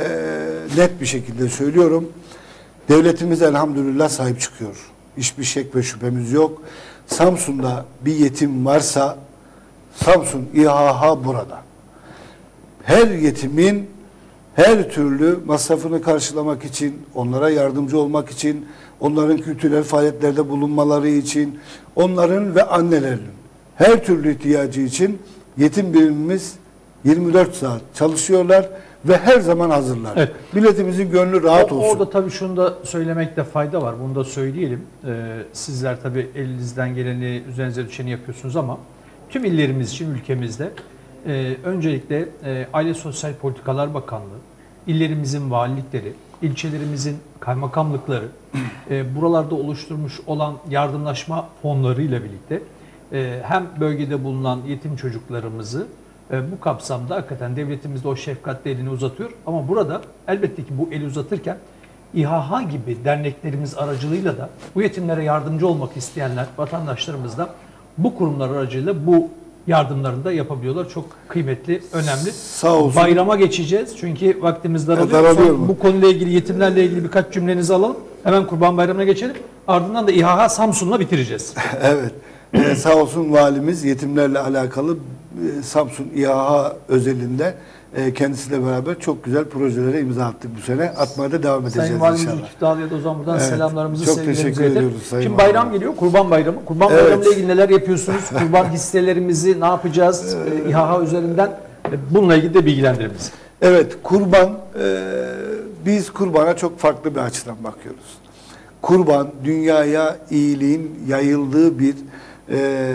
e, net bir şekilde söylüyorum. Devletimiz elhamdülillah sahip çıkıyor. Hiçbir şek ve şüphemiz yok. Samsun'da bir yetim varsa Samsun İHA burada. Her yetimin her türlü masrafını karşılamak için, onlara yardımcı olmak için, onların kültürel faaliyetlerde bulunmaları için, onların ve annelerinin her türlü ihtiyacı için yetim birimimiz yirmi dört saat çalışıyorlar ve her zaman hazırlar. Evet. Milletimizin gönlü rahat O- olsun. Orada tabii şunu da söylemekte fayda var. Bunu da söyleyelim. Ee, sizler tabii elinizden geleni, üzerinize düşeni yapıyorsunuz ama tüm illerimiz için ülkemizde e, öncelikle e, Aile Sosyal Politikalar Bakanlığı, illerimizin valilikleri, ilçelerimizin kaymakamlıkları, e, buralarda oluşturmuş olan yardımlaşma fonlarıyla birlikte e, hem bölgede bulunan yetim çocuklarımızı e, bu kapsamda hakikaten devletimiz de o şefkatli elini uzatıyor. Ama burada elbette ki bu eli uzatırken İHA gibi derneklerimiz aracılığıyla da bu yetimlere yardımcı olmak isteyenler, vatandaşlarımız da bu kurumlar aracılığıyla bu yardımlarını da yapabiliyorlar. Çok kıymetli, önemli. Sağ olsun. Bayrama geçeceğiz çünkü vaktimiz daralıyor. daralıyor Son mu? bu konuyla ilgili, yetimlerle ilgili birkaç cümlenizi alalım. Hemen Kurban Bayramı'na geçelim. Ardından da İHA Samsun'la bitireceğiz. Evet. Ee, sağ olsun valimiz yetimlerle alakalı e, Samsun İHA özelinde e, kendisiyle beraber çok güzel projelere imza attık bu sene. Atmaya da devam edeceğiz Sayın Valimiz inşallah. Ülkü Dağlı'ya da o zaman buradan Evet. selamlarımızı, Çok sevgilerimizi teşekkür iletelim. ediyoruz Sayın Şimdi Valim. bayram geliyor, Kurban Bayramı. Kurban Evet. Bayramı ile ilgili neler yapıyorsunuz? Kurban hisselerimizi ne yapacağız? Ee, İHA üzerinden e, bununla ilgili de bilgilendirin bizi. Evet, kurban, e, biz kurbana çok farklı bir açıdan bakıyoruz. Kurban, dünyaya iyiliğin yayıldığı bir e,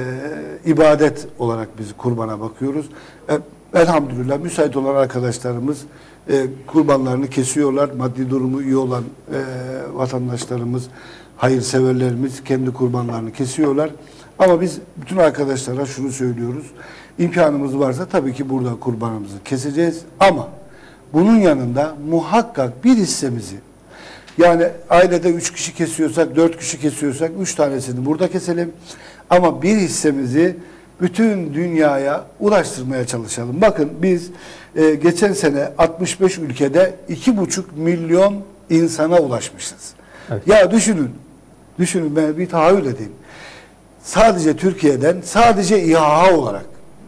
ibadet olarak biz kurbana bakıyoruz. E, elhamdülillah müsait olan arkadaşlarımız e, kurbanlarını kesiyorlar. Maddi durumu iyi olan e, vatandaşlarımız, hayırseverlerimiz kendi kurbanlarını kesiyorlar. Ama biz bütün arkadaşlara şunu söylüyoruz. İmkanımız varsa tabii ki burada kurbanımızı keseceğiz. Ama bunun yanında muhakkak bir hissemizi, yani ailede üç kişi kesiyorsak, dört kişi kesiyorsak üç tanesini burada keselim. Ama bir hissemizi bütün dünyaya ulaştırmaya çalışalım. Bakın biz e, geçen sene altmış beş ülkede iki buçuk milyon insana ulaşmışız. Evet. Ya düşünün, düşünün ben bir tahayyül edeyim. Sadece Türkiye'den, sadece İHA olarak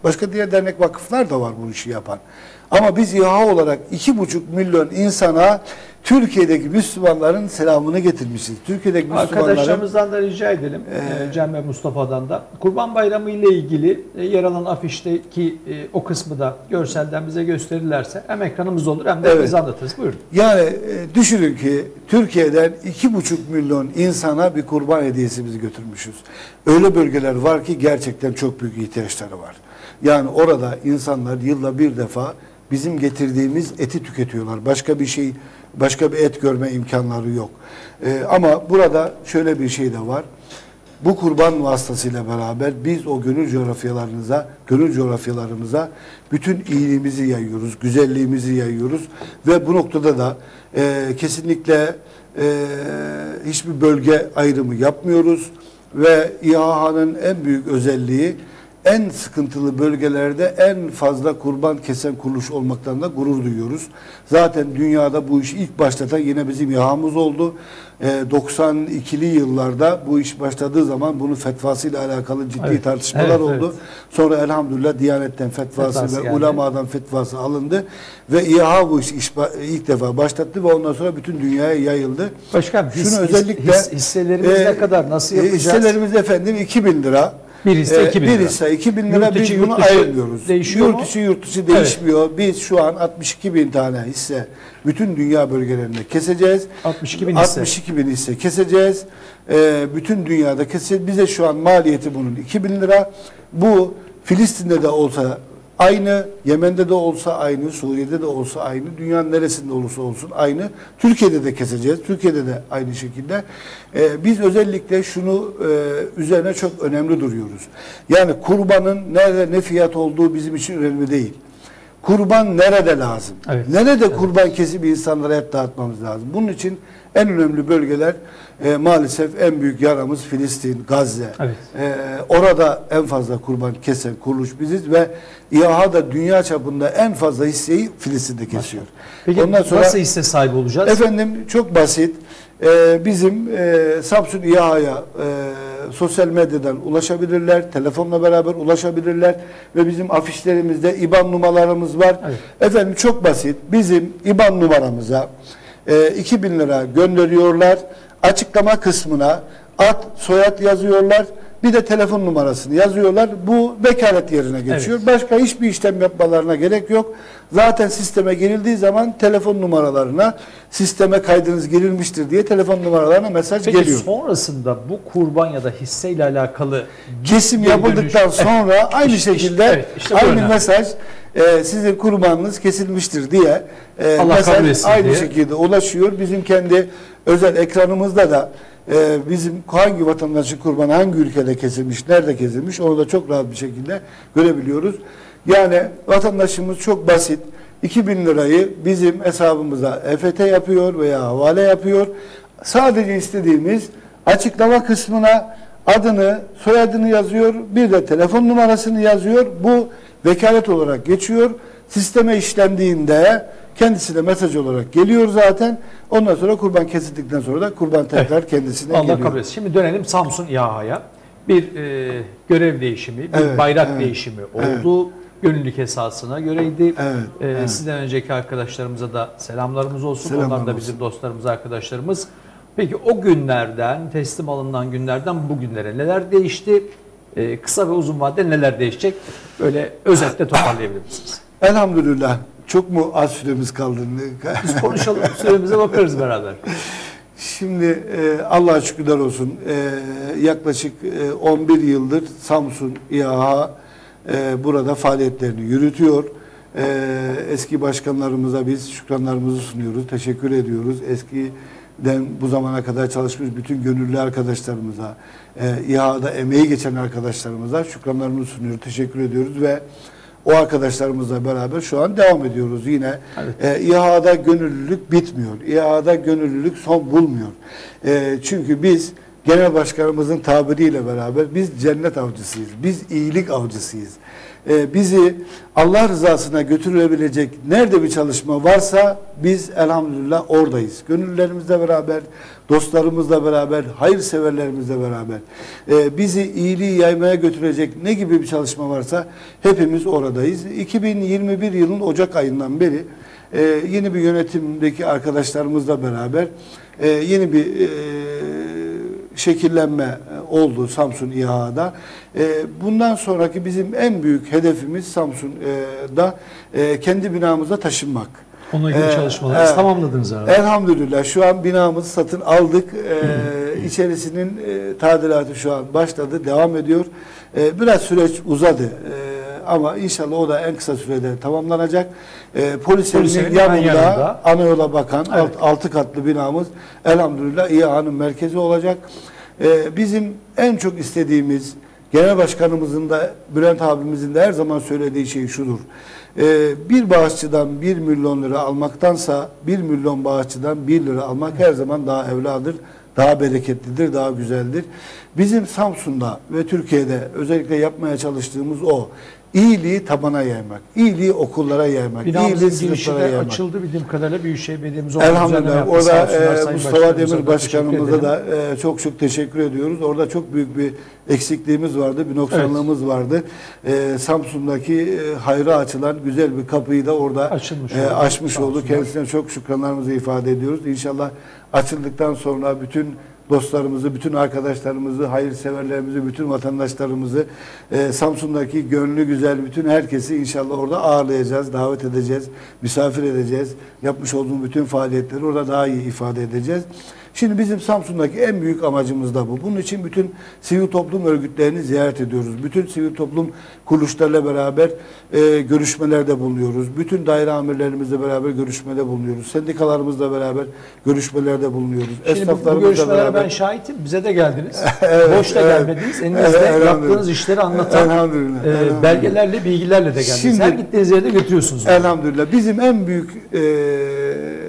Başka diğer dernek vakıflar da var bu işi yapan. Ama biz İHA olarak iki buçuk milyon insana Türkiye'deki Müslümanların selamını getirmişiz. Türkiye'deki Müslümanların... Arkadaşlarımızdan da rica edelim, ee, Cem ve Mustafa'dan da. Kurban Bayramı ile ilgili e, yer alan afişteki e, o kısmı da görselden bize gösterirlerse hem ekranımız olur hem de evet. biz anlatırız. Buyurun. Yani e, düşünün ki Türkiye'den iki buçuk milyon insana bir kurban hediyesi biz götürmüşüz. Öyle bölgeler var ki gerçekten çok büyük ihtiyaçları var. Yani orada insanlar yılda bir defa bizim getirdiğimiz eti tüketiyorlar. Başka bir şey, başka bir et görme imkanları yok. Ee, ama burada şöyle bir şey de var. Bu kurban vasıtasıyla beraber biz o gönül coğrafyalarınıza, gönül coğrafyalarımıza bütün iyiliğimizi yayıyoruz, güzelliğimizi yayıyoruz ve bu noktada da e, kesinlikle e, hiçbir bölge ayrımı yapmıyoruz ve İHA'nın en büyük özelliği en sıkıntılı bölgelerde en fazla kurban kesen kuruluş olmaktan da gurur duyuyoruz. Zaten dünyada bu işi ilk başlatan yine bizim İHA'mız oldu. Ee, doksan ikili yıllarda bu iş başladığı zaman bunun fetvasıyla alakalı ciddi evet, tartışmalar evet, oldu. Evet. Sonra elhamdülillah Diyanet'ten fetvası, fetvası ve yani. ulemadan fetvası alındı. Ve İHA bu işi ilk defa başlattı ve ondan sonra bütün dünyaya yayıldı. Başkanım Şunu his, özellikle, his, hisselerimiz e, ne kadar, nasıl yapacağız? Hisselerimiz efendim iki bin lira. Bir hisse iki bin lira. Bir hisse iki bin lira, biz bunu ayırmıyoruz. Yurt içi yurt dışı değişmiyor. Evet. Biz şu an altmış iki bin tane hisse bütün dünya bölgelerinde keseceğiz. altmış iki bin hisse. altmış iki bin hisse keseceğiz. Ee, bütün dünyada keseceğiz. Bize şu an maliyeti bunun iki bin lira. Bu Filistin'de de olsa aynı, Yemen'de de olsa aynı, Suriye'de de olsa aynı, dünyanın neresinde olursa olsun aynı. Türkiye'de de keseceğiz. Türkiye'de de aynı şekilde. Ee, biz özellikle şunu e, üzerine çok önemli duruyoruz. Yani kurbanın nerede ne fiyat olduğu bizim için önemli değil. Kurban nerede lazım? Evet. Nerede evet. kurban kesip insanlara et dağıtmamız lazım? Bunun için en önemli bölgeler e, maalesef en büyük yaramız Filistin, Gazze. Evet. E, orada en fazla kurban kesen kuruluş biziz ve İHA da dünya çapında en fazla hisseyi Filistin'de kesiyor. Peki ondan sonra, nasıl hisse sahibi olacağız? Efendim çok basit. E, bizim e, Samsun İHA'ya e, sosyal medyadan ulaşabilirler, telefonla beraber ulaşabilirler ve bizim afişlerimizde İBAN numaralarımız var. Evet. Efendim çok basit. Bizim İBAN numaramıza e, iki bin lira gönderiyorlar. Açıklama kısmına ad, soyad yazıyorlar. Bir de telefon numarasını yazıyorlar. Bu vekalet yerine geçiyor. Evet. Başka hiçbir işlem yapmalarına gerek yok. Zaten sisteme girildiği zaman telefon numaralarına sisteme kaydınız girilmiştir diye telefon numaralarına mesaj Peki, geliyor. Peki sonrasında bu kurban ya da hisseyle alakalı kesim yapıldıktan dönüş... sonra evet. aynı işte, şekilde evet, işte aynı önemli. mesaj e, sizin kurbanınız kesilmiştir diye e, mesaj aynı diye. şekilde ulaşıyor. Bizim kendi özel ekranımızda da Ee, bizim hangi vatandaşın kurbanı hangi ülkede kesilmiş, nerede kesilmiş onu da çok rahat bir şekilde görebiliyoruz. Yani vatandaşımız çok basit iki bin lirayı bizim hesabımıza E F T yapıyor veya havale yapıyor. Sadece istediğimiz açıklama kısmına adını, soyadını yazıyor, bir de telefon numarasını yazıyor. Bu vekalet olarak geçiyor. Sisteme işlendiğinde kendisine mesaj olarak geliyor zaten. Ondan sonra kurban kesildikten sonra da kurban tekrar evet. kendisine Allah geliyor. kabul etsin. Şimdi dönelim Samsun İHA'ya. Bir e, görev değişimi, bir evet, bayrak evet, değişimi oldu. Evet. Gönüllülük esasına göreydi. Evet, ee, evet. Sizden önceki arkadaşlarımıza da selamlarımız olsun. Selamlar Onlar da olsun. bizim dostlarımız, arkadaşlarımız. Peki o günlerden, teslim alınan günlerden bugünlere neler değişti? Ee, kısa ve uzun vadede neler değişecek? Böyle özetle toparlayabilir misiniz? Elhamdülillah. Çok mu az süremiz kaldı? Biz konuşalım, süremize bakarız beraber. Şimdi e, Allah'a şükürler olsun. E, yaklaşık e, on bir yıldır Samsun İHA e, burada faaliyetlerini yürütüyor. E, eski başkanlarımıza biz şükranlarımızı sunuyoruz, teşekkür ediyoruz. Eskiden bu zamana kadar çalışmış bütün gönüllü arkadaşlarımıza, e, İHA'da emeği geçen arkadaşlarımıza şükranlarımızı sunuyoruz, teşekkür ediyoruz ve o arkadaşlarımızla beraber şu an devam ediyoruz yine. Evet. E, İHA'da gönüllülük bitmiyor. İHA'da gönüllülük son bulmuyor. E, çünkü biz genel başkanımızın tabiriyle beraber biz cennet avcısıyız. Biz iyilik avcısıyız. e, bizi Allah rızasına götürülebilecek nerede bir çalışma varsa biz elhamdülillah oradayız. Gönüllerimizle beraber, dostlarımızla beraber, hayırseverlerimizle beraber e, bizi iyiliği yaymaya götürecek ne gibi bir çalışma varsa hepimiz oradayız. iki bin yirmi bir yılın Ocak ayından beri e, yeni bir yönetimdeki arkadaşlarımızla beraber e, yeni bir e, şekillenme oldu Samsun İHA'da. Bundan sonraki bizim en büyük hedefimiz Samsun'da kendi binamıza taşınmak. Onunla ilgili ee, çalışmalarınızı e, tamamladınız herhalde. Elhamdülillah şu an binamızı satın aldık. Ee, içerisinin e, tadilatı şu an başladı, devam ediyor. Ee, biraz süreç uzadı. Ee, ama inşallah o da en kısa sürede tamamlanacak. Ee, Polisenin yanında, yanında ana yola bakan evet. alt, altı katlı binamız elhamdülillah İHA'nın merkezi olacak. Ee, bizim en çok istediğimiz, Genel Başkanımızın da Bülent abimizin de her zaman söylediği şey şudur. Ee, bir bağışçıdan bir milyon lira almaktansa bir milyon bağışçıdan bir lira almak her zaman daha evladır, daha bereketlidir, daha güzeldir. Bizim Samsun'da ve Türkiye'de özellikle yapmaya çalıştığımız o. İyiliği tabana yaymak, iyiliği okullara yaymak, iyiliği sınıflara yaymak. Açıldı bildiğim kadarıyla Büyükşehir Belediyemiz elhamdülillah. Orada e, Mustafa Demir Başkanımıza da e, çok çok teşekkür ediyoruz. Orada çok büyük bir eksikliğimiz vardı, bir noksanlığımız evet. vardı. E, Samsun'daki e, hayra açılan güzel bir kapıyı da orada Açılmış e, açmış oldu. Kendisine çok şükranlarımızı ifade ediyoruz. İnşallah açıldıktan sonra bütün dostlarımızı, bütün arkadaşlarımızı, hayırseverlerimizi, bütün vatandaşlarımızı, e, Samsun'daki gönlü güzel bütün herkesi inşallah orada ağırlayacağız, davet edeceğiz, misafir edeceğiz. Yapmış olduğumuz bütün faaliyetleri orada daha iyi ifade edeceğiz. Şimdi bizim Samsun'daki en büyük amacımız da bu. Bunun için bütün sivil toplum örgütlerini ziyaret ediyoruz. Bütün sivil toplum kuruluşlarıyla beraber e, görüşmelerde bulunuyoruz. Bütün daire amirlerimizle beraber görüşmede bulunuyoruz. Sendikalarımızla beraber görüşmelerde bulunuyoruz. Şimdi bu, bu görüşmelere beraber... ben şahitim. Bize de geldiniz. evet, Boş da evet. gelmediniz. Elinizde evet, yaptığınız işleri anlatan elhamdülillah, e, elhamdülillah. belgelerle, bilgilerle de geldiniz. Şimdi, her gittiğiniz yerde götürüyorsunuz. Elhamdülillah. Bunu. Bizim en büyük e,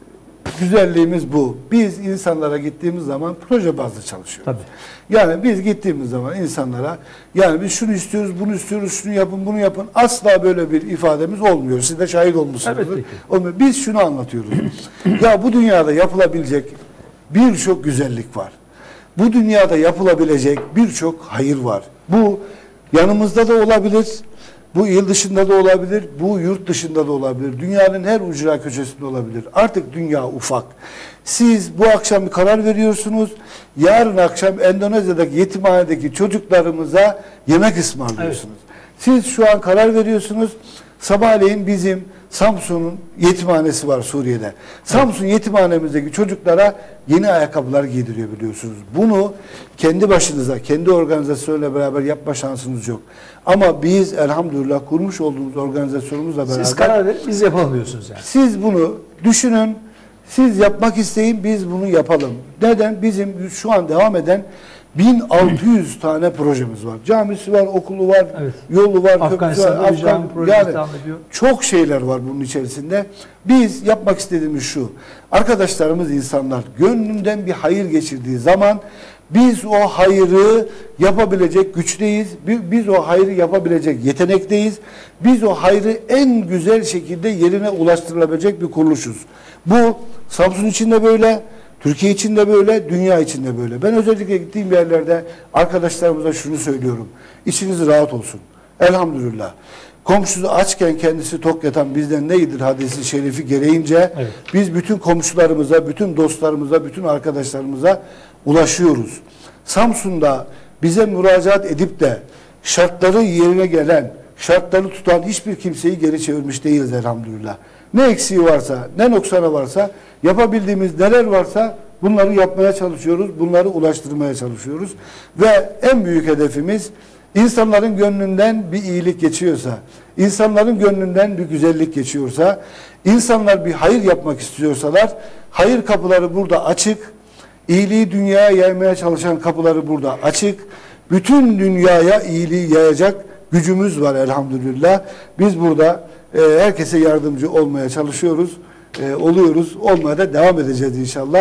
güzelliğimiz bu. Biz insanlara gittiğimiz zaman proje bazlı çalışıyoruz. Tabii. Yani biz gittiğimiz zaman insanlara yani biz şunu istiyoruz, bunu istiyoruz, şunu yapın, bunu yapın. Asla böyle bir ifademiz olmuyor. Siz de şahit olmuşsunuz. Evet, olmuyor. Biz şunu anlatıyoruz. Ya bu dünyada yapılabilecek birçok güzellik var. Bu dünyada yapılabilecek birçok hayır var. Bu yanımızda da olabilir. Bu il dışında da olabilir, bu yurt dışında da olabilir. Dünyanın her ucra köşesinde olabilir. Artık dünya ufak. Siz bu akşam bir karar veriyorsunuz. Yarın akşam Endonezya'daki yetimhanedeki çocuklarımıza yemek ısmarlıyorsunuz. Evet. Siz şu an karar veriyorsunuz. Sabahleyin bizim Samsun'un yetimhanesi var Suriye'de. Samsun evet. yetimhanemizdeki çocuklara yeni ayakkabılar giydiriyor biliyorsunuz. Bunu kendi başınıza, kendi organizasyonuyla beraber yapma şansınız yok. Ama biz elhamdülillah kurmuş olduğumuz organizasyonumuzla beraber... Siz karar verin, biz yapalım diyorsunuz yani. Siz bunu düşünün, siz yapmak isteyin, biz bunu yapalım. Neden? Bizim şu an devam eden bin altı yüz tane projemiz var. Camisi var, okulu var, evet. yolu var, köprüsü var. Afgan, yani çok şeyler var bunun içerisinde. Biz yapmak istediğimiz şu. Arkadaşlarımız insanlar gönlünden bir hayır geçirdiği zaman biz o hayrı yapabilecek güçteyiz. Biz o hayrı yapabilecek yetenekteyiz. Biz o hayrı en güzel şekilde yerine ulaştırılabilecek bir kuruluşuz. Bu Samsun için de böyle, Türkiye için de böyle, dünya için de böyle. Ben özellikle gittiğim yerlerde arkadaşlarımıza şunu söylüyorum. İçiniz rahat olsun. Elhamdülillah. Komşusu açken kendisi tok yatan bizden neydir hadisi şerifi gereğince evet. biz bütün komşularımıza, bütün dostlarımıza, bütün arkadaşlarımıza ulaşıyoruz. Samsun'da bize müracaat edip de şartları yerine gelen, şartları tutan hiçbir kimseyi geri çevirmiş değiliz elhamdülillah. Ne eksiği varsa, ne noksanı varsa, yapabildiğimiz neler varsa bunları yapmaya çalışıyoruz, bunları ulaştırmaya çalışıyoruz. Ve en büyük hedefimiz insanların gönlünden bir iyilik geçiyorsa, insanların gönlünden bir güzellik geçiyorsa, insanlar bir hayır yapmak istiyorsalar, hayır kapıları burada açık, iyiliği dünyaya yaymaya çalışan kapıları burada açık, bütün dünyaya iyiliği yayacak gücümüz var elhamdülillah. Biz burada e, herkese yardımcı olmaya çalışıyoruz, e, oluyoruz, olmaya da devam edeceğiz inşallah.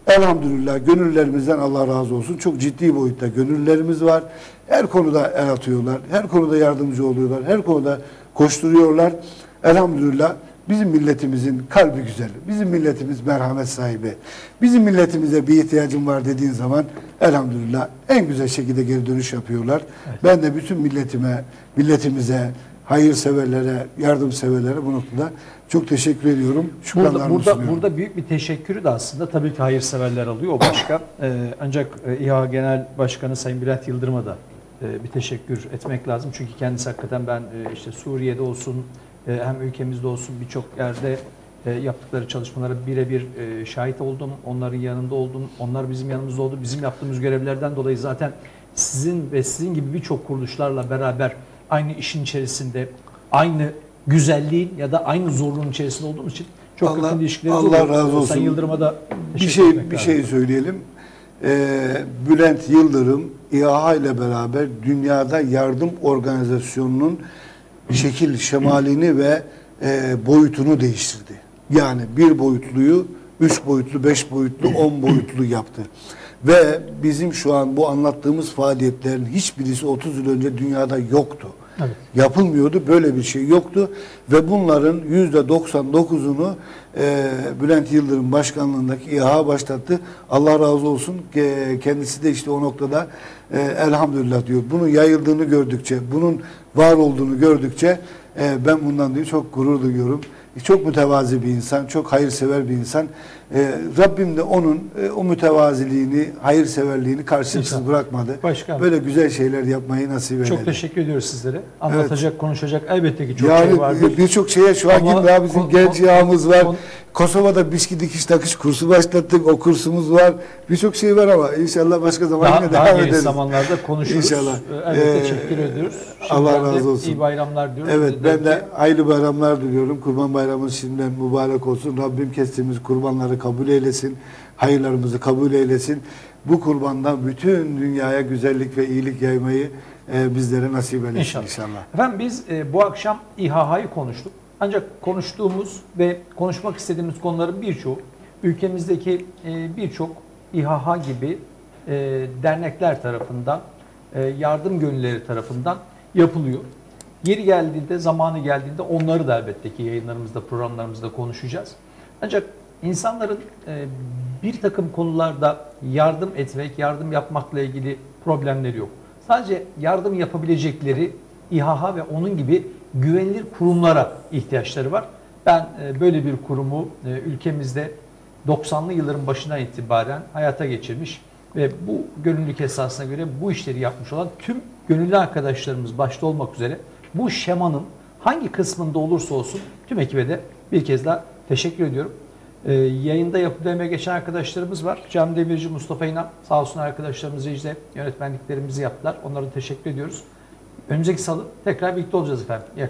Elhamdülillah gönüllerimizden Allah razı olsun. Çok ciddi boyutta gönüllerimiz var. Her konuda el atıyorlar. Her konuda yardımcı oluyorlar. Her konuda koşturuyorlar. Elhamdülillah bizim milletimizin kalbi güzel. Bizim milletimiz merhamet sahibi. Bizim milletimize bir ihtiyacım var dediğin zaman elhamdülillah en güzel şekilde geri dönüş yapıyorlar. Evet. Ben de bütün milletime, milletimize, hayırseverlere, yardımseverlere bu noktada çok teşekkür ediyorum. Burada, burada, burada büyük bir teşekkürü de aslında tabii ki hayırseverler alıyor o başka. ee, ancak e, İHA Genel Başkanı Sayın Bülent Yıldırım'a da e, bir teşekkür etmek lazım. Çünkü kendisi hakikaten ben e, işte Suriye'de olsun, e, hem ülkemizde olsun birçok yerde e, yaptıkları çalışmalara birebir e, şahit oldum. Onların yanında oldum. Onlar bizim yanımızda oldu. Bizim yaptığımız görevlerden dolayı zaten sizin ve sizin gibi birçok kuruluşlarla beraber aynı işin içerisinde, aynı güzelliğin ya da aynı zorluğun içerisinde olduğumuz için çok Allah, yakın ilişkilerimiz Allah oluyor. razı olsun. Sayın Yıldırım'a da bir şey bir şey söyleyelim. Ee, Bülent Yıldırım İHA ile beraber dünyada yardım organizasyonunun şekil şemalini ve e, boyutunu değiştirdi. Yani bir boyutluyu üç boyutlu, beş boyutlu, on boyutlu yaptı. Ve bizim şu an bu anlattığımız faaliyetlerin hiçbirisi otuz yıl önce dünyada yoktu. Evet. Yapılmıyordu. Böyle bir şey yoktu. Ve bunların yüzde doksan dokuzunu e, Bülent Yıldırım başkanlığındaki İHA başlattı. Allah razı olsun. E, kendisi de işte o noktada e, elhamdülillah diyor. Bunun yayıldığını gördükçe, bunun var olduğunu gördükçe e, ben bundan diyor çok gurur duyuyorum. Çok mütevazi bir insan, çok hayırsever bir insan. Ee, Rabbim de onun e, o mütevaziliğini, hayırseverliğini karşılıksız İnşallah. bırakmadı. Başkanım, böyle güzel şeyler yapmayı nasip eyledi. Çok teşekkür ediyoruz sizlere. Anlatacak, evet. konuşacak elbette ki çok yani, şey vardır. Birçok şeye şu an gibi daha bizim genç yağımız var. Kon, Kosova'da biçki dikiş takış kursu başlattık. O kursumuz var. Birçok şey var ama inşallah başka zaman daha, yine daha devam geniş ederiz. zamanlarda konuşuruz. İnşallah. Elbette ee, teşekkür ediyoruz. Allah razı olsun. İyi bayramlar diyoruz. Evet, ben de hayırlı bayramlar diliyorum. Kurban Bayramımız şimdiden mübarek olsun. Rabbim kestiğimiz kurbanları kabul eylesin. Hayırlarımızı kabul eylesin. Bu kurbandan bütün dünyaya güzellik ve iyilik yaymayı e, bizlere nasip eylesin inşallah. inşallah. Efendim biz e, bu akşam İHA'yı konuştuk. Ancak konuştuğumuz ve konuşmak istediğimiz konuların birçoğu ülkemizdeki e, birçok İHA gibi e, dernekler tarafından, e, yardım gönülleri tarafından yapılıyor. Yeri geldiğinde, zamanı geldiğinde onları da elbette ki yayınlarımızda, programlarımızda konuşacağız. Ancak insanların e, bir takım konularda yardım etmek, yardım yapmakla ilgili problemleri yok. Sadece yardım yapabilecekleri İHA ve onun gibi güvenilir kurumlara ihtiyaçları var. Ben e, böyle bir kurumu e, ülkemizde doksanlı yılların başından itibaren hayata geçirmiş ve bu gönüllülük esasına göre bu işleri yapmış olan tüm gönüllü arkadaşlarımız başta olmak üzere bu şemanın hangi kısmında olursa olsun tüm ekibe de bir kez daha teşekkür ediyorum. Ee, yayında yapıp geçen arkadaşlarımız var. Cem Demirci, Mustafa İnan sağ olsun arkadaşlarımız işte yönetmenliklerimizi yaptılar. Onlara teşekkür ediyoruz. Önümüzdeki salı tekrar birlikte olacağız efendim. İyi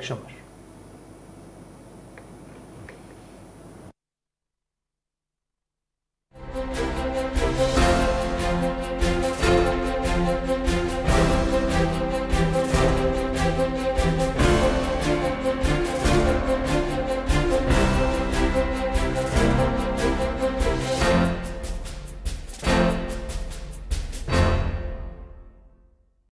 akşamlar.